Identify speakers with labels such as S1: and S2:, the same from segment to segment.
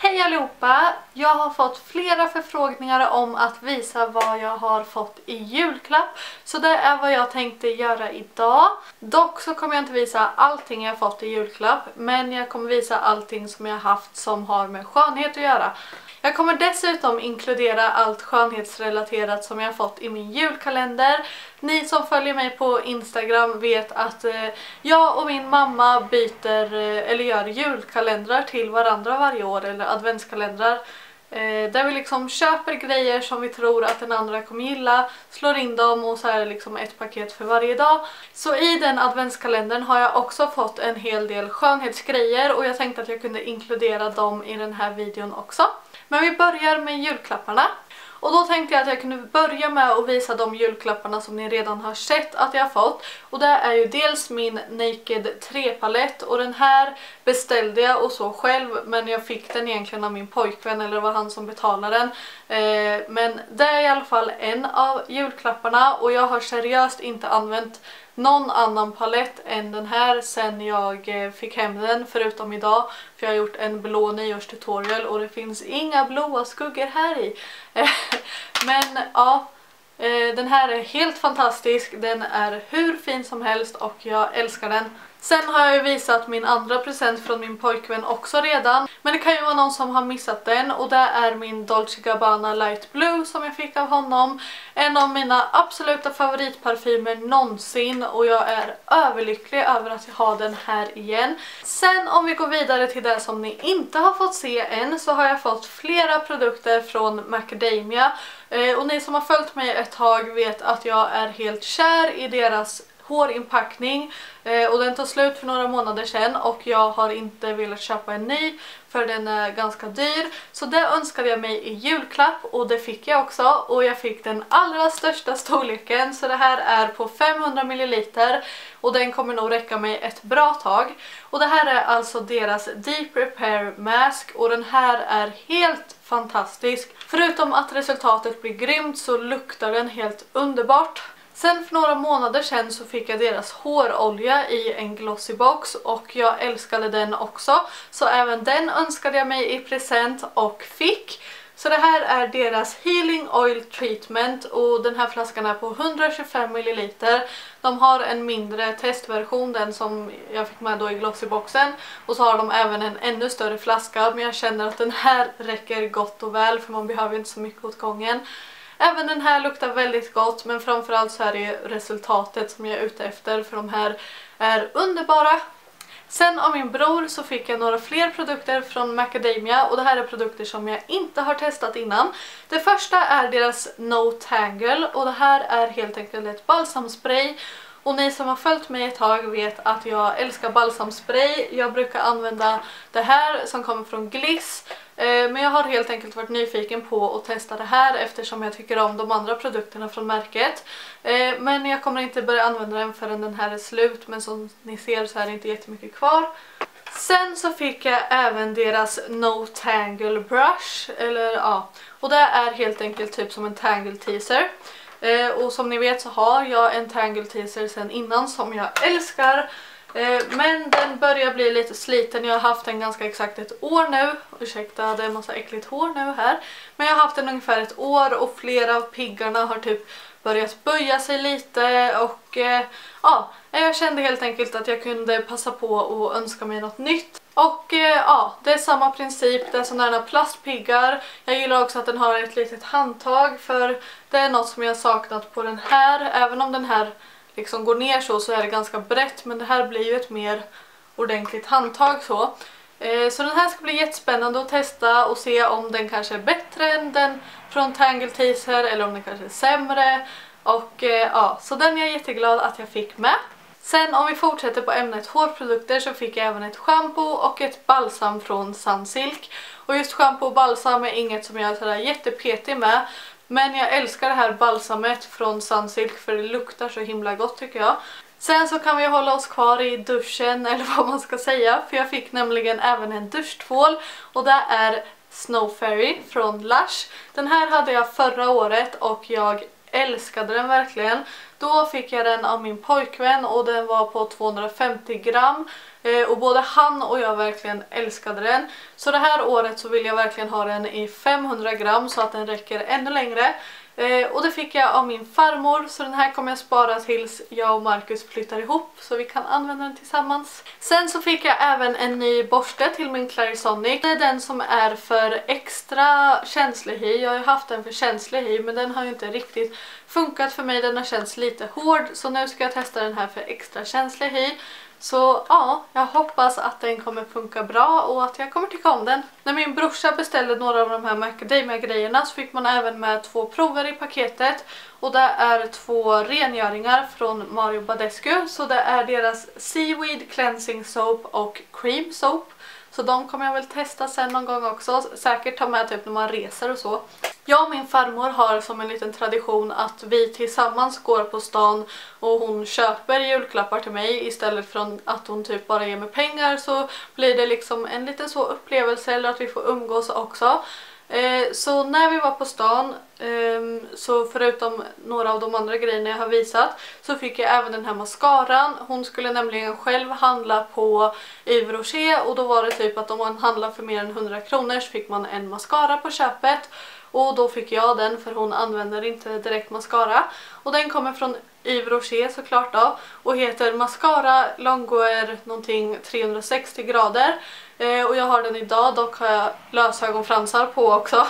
S1: Hej allihopa! Jag har fått flera förfrågningar om att visa vad jag har fått i julklapp. Så det är vad jag tänkte göra idag. Dock så kommer jag inte visa allting jag fått i julklapp. Men jag kommer visa allting som jag haft som har med skönhet att göra. Jag kommer dessutom inkludera allt skönhetsrelaterat som jag har fått i min julkalender. Ni som följer mig på Instagram vet att jag och min mamma byter eller gör julkalendrar till varandra varje år, eller adventskalendrar. Där vi liksom köper grejer som vi tror att den andra kommer gilla, slår in dem och så är det liksom ett paket för varje dag. Så i den adventskalendern har jag också fått en hel del skönhetsgrejer och jag tänkte att jag kunde inkludera dem i den här videon också. Men vi börjar med julklapparna. Och då tänkte jag att jag kunde börja med att visa de julklapparna som ni redan har sett att jag har fått. Och det är ju dels min Naked 3-palett, och den här beställde jag och så själv, men jag fick den egentligen av min pojkvän, eller det var han som betalade den. Men det är i alla fall en av julklapparna, och jag har seriöst inte använt någon annan palett än den här sen jag fick hem den, förutom idag, för jag har gjort en blå nyårstutorial och det finns inga blåa skuggor här i. Men ja, den här är helt fantastisk, den är hur fin som helst och jag älskar den. Sen har jag ju visat min andra present från min pojkvän också redan. Men det kan ju vara någon som har missat den, och det är min Dolce & Gabbana Light Blue som jag fick av honom. En av mina absoluta favoritparfymer någonsin, och jag är överlycklig över att jag har den här igen. Sen om vi går vidare till det som ni inte har fått se än, så har jag fått flera produkter från Macadamia. Och ni som har följt mig ett tag vet att jag är helt kär i deras hårinpackning, och den tog slut för några månader sedan och jag har inte velat köpa en ny för den är ganska dyr. Så det önskade jag mig i julklapp och det fick jag också, och jag fick den allra största storleken, så det här är på 500 ml och den kommer nog räcka mig ett bra tag. Och det här är alltså deras Deep Repair Mask, och den här är helt fantastisk. Förutom att resultatet blir grymt så luktar den helt underbart. Sen för några månader sedan så fick jag deras hårolja i en glossy box och jag älskade den också. Så även den önskade jag mig i present och fick. Så det här är deras Healing Oil Treatment, och den här flaskan är på 125 ml. De har en mindre testversion, den som jag fick med då i glossyboxen. Och så har de även en ännu större flaska, men jag känner att den här räcker gott och väl för man behöver inte så mycket åt gången. Även den här luktar väldigt gott, men framförallt så är det resultatet som jag är ute efter, för de här är underbara. Sen av min bror så fick jag några fler produkter från Macadamia, och det här är produkter som jag inte har testat innan. Det första är deras No Tangle, och det här är helt enkelt ett balsamspray. Och ni som har följt mig ett tag vet att jag älskar balsamspray. Jag brukar använda det här som kommer från Gliss. Men jag har helt enkelt varit nyfiken på att testa det här eftersom jag tycker om de andra produkterna från märket. Men jag kommer inte börja använda den förrän den här är slut. Men som ni ser så är det inte jättemycket kvar. Sen så fick jag även deras No Tangle Brush. Och det är helt enkelt typ som en Tangle Teaser. Och som ni vet så har jag en Tangle Teaser sen innan som jag älskar. Men den börjar bli lite sliten. Jag har haft den ganska exakt ett år nu. Ursäkta, det är en massa äckligt hår nu här. Men jag har haft den ungefär ett år och flera av piggarna har typ börjat böja sig lite. Och ja, jag kände helt enkelt att jag kunde passa på och önska mig något nytt. Och ja, det är samma princip, det är sådana här plastpiggar. Jag gillar också att den har ett litet handtag, för det är något som jag har saknat på den här. Även om den här liksom går ner så är det ganska brett, men det här blir ju ett mer ordentligt handtag så. Så den här ska bli jättespännande att testa och se om den kanske är bättre än den från Tangle Teaser eller om den kanske är sämre. Och ja, så den är jag jätteglad att jag fick med. Sen om vi fortsätter på ämnet hårprodukter så fick jag även ett shampoo och ett balsam från Sunsilk. Och just shampoo och balsam är inget som jag är sådär jättepetig med. Men jag älskar det här balsamet från Sunsilk för det luktar så himla gott tycker jag. Sen så kan vi hålla oss kvar i duschen eller vad man ska säga. För jag fick nämligen även en duschtvål och det är Snow Fairy från Lush. Den här hade jag förra året och jag älskade den verkligen. Då fick jag den av min pojkvän och den var på 250 gram. Och både han och jag verkligen älskade den. Så det här året så vill jag verkligen ha den i 500 gram så att den räcker ännu längre. Och det fick jag av min farmor, så den här kommer jag spara tills jag och Marcus flyttar ihop så vi kan använda den tillsammans. Sen så fick jag även en ny borste till min Clarisonic. Det är den som är för extra känslig hy. Jag har ju haft den för känslig hy men den har ju inte riktigt funkat för mig. Den har känts lite hård, så nu ska jag testa den här för extra känslig hy. Så ja, jag hoppas att den kommer funka bra och att jag kommer tycka om den. När min brorsa beställde några av de här Macadamia-grejerna så fick man även med 2 prover i paketet. Och det är 2 rengöringar från Mario Badescu. Så det är deras Seaweed Cleansing Soap och Cream Soap. Så de kommer jag väl testa sen någon gång också. Säkert ta med typ när man reser och så. Jag och min farmor har som en liten tradition att vi tillsammans går på stan och hon köper julklappar till mig istället för att hon typ bara ger mig pengar, så blir det liksom en liten så upplevelse, eller att vi får umgås också. Så när vi var på stan, så förutom några av de andra grejerna jag har visat, så fick jag även den här mascaran. Hon skulle nämligen själv handla på Yves Rocher och då var det typ att om man handlar för mer än 100 kronor så fick man en mascara på köpet. Och då fick jag den för hon använder inte direkt mascara. Och den kommer från Yves Rocher såklart då. Och heter Mascara Longueur någonting 360 grader. Och jag har den idag, dock har jag lösögonfransar på också.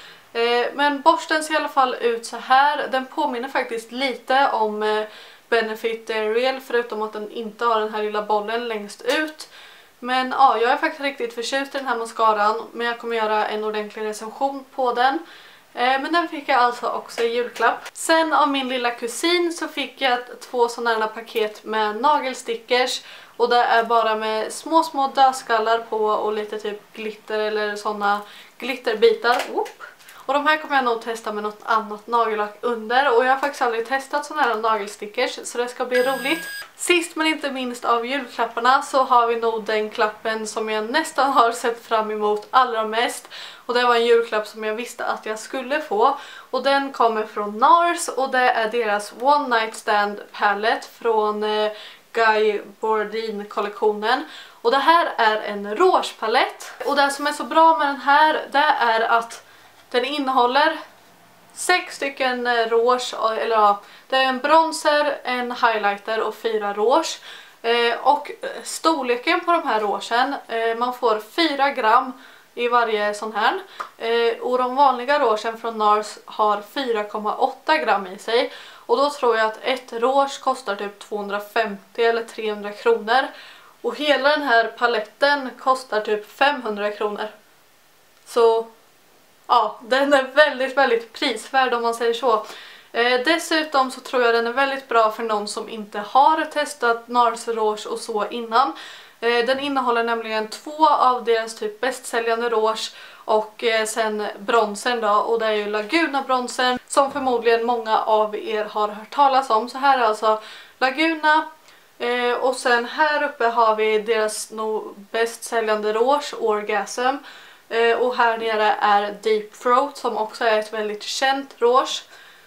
S1: Men borsten ser i alla fall ut så här. Den påminner faktiskt lite om Benefit Real, förutom att den inte har den här lilla bollen längst ut. Men ja, jag är faktiskt riktigt förtjust i den här mascaran, men jag kommer göra en ordentlig recension på den. Men den fick jag alltså också i julklapp. Sen av min lilla kusin så fick jag 2 sådana här paket med nagelstickers. Och det är bara med små dödskallar på och lite typ glitter eller sådana glitterbitar. Och de här kommer jag nog testa med något annat nagellack under. Och jag har faktiskt aldrig testat sådana här nagelstickers, så det ska bli roligt. Sist men inte minst av julklapparna så har vi nog den klappen som jag nästan har sett fram emot allra mest. Och det var en julklapp som jag visste att jag skulle få. Och den kommer från NARS och det är deras One Night Stand palette från Guy Bourdin-kollektionen. Och det här är en rouge palett. Och det som är så bra med den här, det är att den innehåller 6 stycken rouge, eller ja, det är en bronzer, en highlighter och 4 rouge. Och storleken på de här rougen, man får 4 gram i varje sån här. Och de vanliga rougen från NARS har 4,8 gram i sig. Och då tror jag att ett rouge kostar typ 250 eller 300 kronor. Och hela den här paletten kostar typ 500 kronor. Så ja, den är väldigt prisvärd om man säger så. Dessutom så tror jag den är väldigt bra för någon som inte har testat NARS rouge och så innan. Den innehåller nämligen 2 av deras typ bästsäljande rouge och sen bronsen då, och det är ju Laguna bronsen som förmodligen många av er har hört talas om. Så här är alltså Laguna, och sen här uppe har vi deras nog bästsäljande rouge Orgasm, och här nere är Deep Throat som också är ett väldigt känt rouge.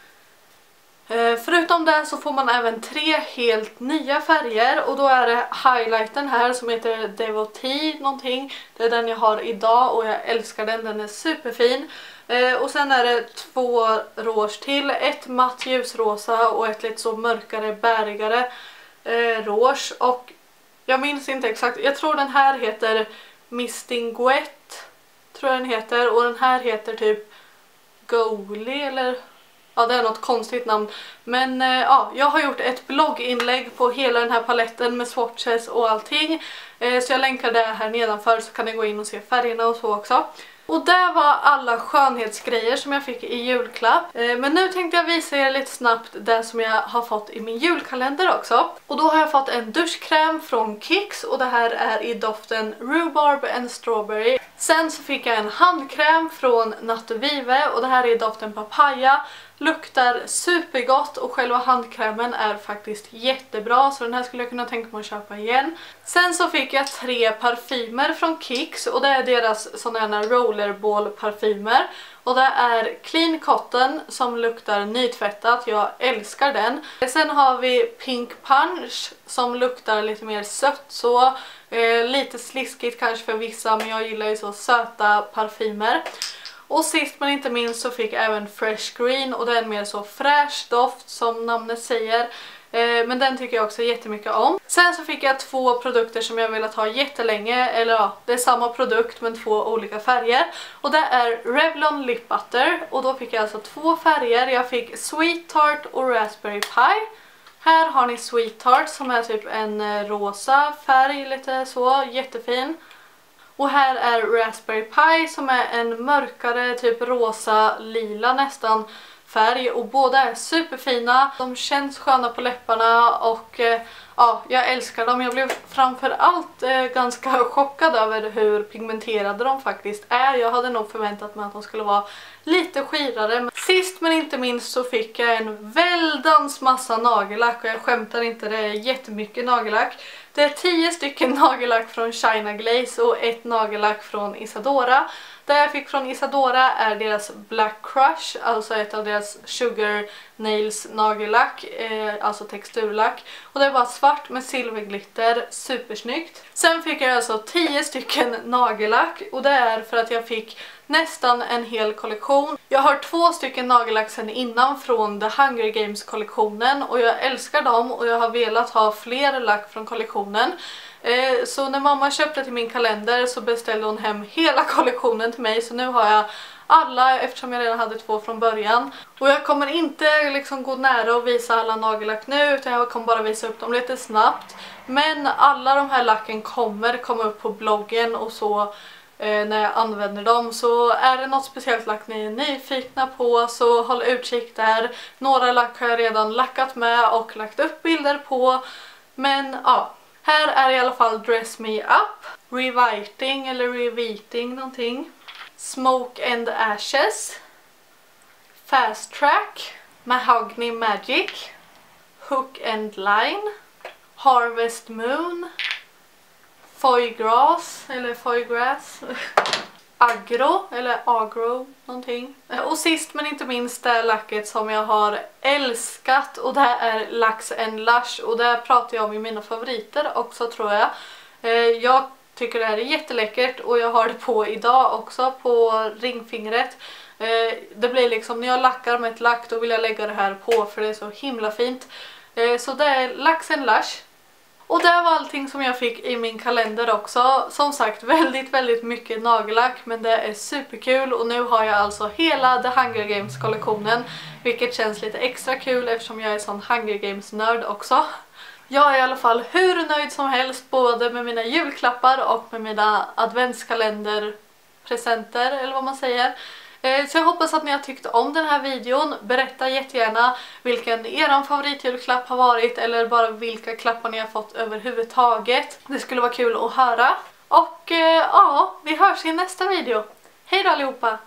S1: Förutom det så får man även 3 helt nya färger, och då är det highlighten här som heter Devotee någonting. Det är den jag har idag och jag älskar den, den är superfin. Och sen är det 2 rouge till, ett matt ljusrosa och ett lite så mörkare, bärigare rouge. Och jag minns inte exakt, jag tror den här heter Mistinguette, tror jag den heter, och den här heter typ Goalie eller... Ja, det är något konstigt namn. Men ja, jag har gjort ett blogginlägg på hela den här paletten med swatches och allting. Så jag länkar det här nedanför så kan ni gå in och se färgerna och så också. Och det var alla skönhetsgrejer som jag fick i julklapp. Men nu tänkte jag visa er lite snabbt det som jag har fått i min julkalender också. Och då har jag fått en duschkräm från Kicks och det här är i doften Rhubarb and Strawberry. Sen så fick jag en handkräm från Natte Vive och det här är i doften Papaya. Luktar supergott och själva handkrämen är faktiskt jättebra, så den här skulle jag kunna tänka mig att köpa igen. Sen så fick fick jag 3 parfymer från Kicks och det är deras sådana här rollerball parfymer. Och det är Clean Cotton som luktar nytvättat, jag älskar den. Sen har vi Pink Punch som luktar lite mer sött så. Lite sliskigt kanske för vissa, men jag gillar ju så söta parfymer. Och sist men inte minst så fick jag även Fresh Green och det är en mer så fräsch doft som namnet säger. Men den tycker jag också jättemycket om. Sen så fick jag 2 produkter som jag velat ha jättelänge. Eller ja, det är samma produkt men 2 olika färger. Och det är Revlon Lip Butter. Och då fick jag alltså 2 färger. Jag fick Sweet Tart och Raspberry Pie. Här har ni Sweet Tart som är typ en rosa färg, lite så, jättefin. Och här är Raspberry Pie som är en mörkare typ rosa, lila nästan färg. Och båda är superfina. De känns sköna på läpparna och ja, jag älskar dem. Jag blev framförallt ganska chockad över hur pigmenterade de faktiskt är. Jag hade nog förväntat mig att de skulle vara lite skirare. Sist men inte minst så fick jag en väldans massa nagellack och jag skämtar inte, det är jättemycket nagellack. Det är 10 stycken nagellack från China Glaze och 1 nagellack från Isadora. Det jag fick från Isadora är deras Black Crush, alltså ett av deras Sugar Nails nagellack, alltså texturlack. Och det var svart med silverglitter, supersnyggt. Sen fick jag alltså 10 stycken nagellack och det är för att jag fick nästan en hel kollektion. Jag har 2 stycken nagellack sen innan från The Hunger Games kollektionen och jag älskar dem och jag har velat ha fler lack från kollektionen. Så när mamma köpte till min kalender så beställde hon hem hela kollektionen till mig, så nu har jag alla eftersom jag redan hade 2 från början. Och jag kommer inte liksom gå nära och visa alla nagellack nu utan jag kommer bara visa upp dem lite snabbt. Men alla de här lacken kommer komma upp på bloggen och så när jag använder dem. Så är det något speciellt lack ni är nyfikna på så håll utkik där. Några lack har jag redan lackat med och lagt upp bilder på. Men ja, här är i alla fall Dress Me Up, Reviting eller Reviting någonting, Smoke and Ashes, Fast Track, Mahogany Magic, Hook and Line, Harvest Moon, Foygrass eller Foygrass, Agro eller Agro någonting. Och sist men inte minst det lacket som jag har älskat och det är Lux and Lush och det pratar jag om i mina favoriter också tror jag. Jag tycker det här är jätteläckert och jag har det på idag också på ringfingret. Det blir liksom när jag lackar med ett lack då vill jag lägga det här på för det är så himla fint. Så det är Lux and Lush. Och det var allting som jag fick i min kalender också. Som sagt väldigt mycket nagellack men det är superkul och nu har jag alltså hela The Hunger Games kollektionen. Vilket känns lite extra kul eftersom jag är sån Hunger Games nörd också. Jag är i alla fall hur nöjd som helst både med mina julklappar och med mina adventskalenderpresenter eller vad man säger. Så jag hoppas att ni har tyckt om den här videon. Berätta jättegärna vilken eran favoritjulklapp har varit eller bara vilka klappar ni har fått överhuvudtaget. Det skulle vara kul att höra. Och ja, vi hörs i nästa video. Hej då allihopa!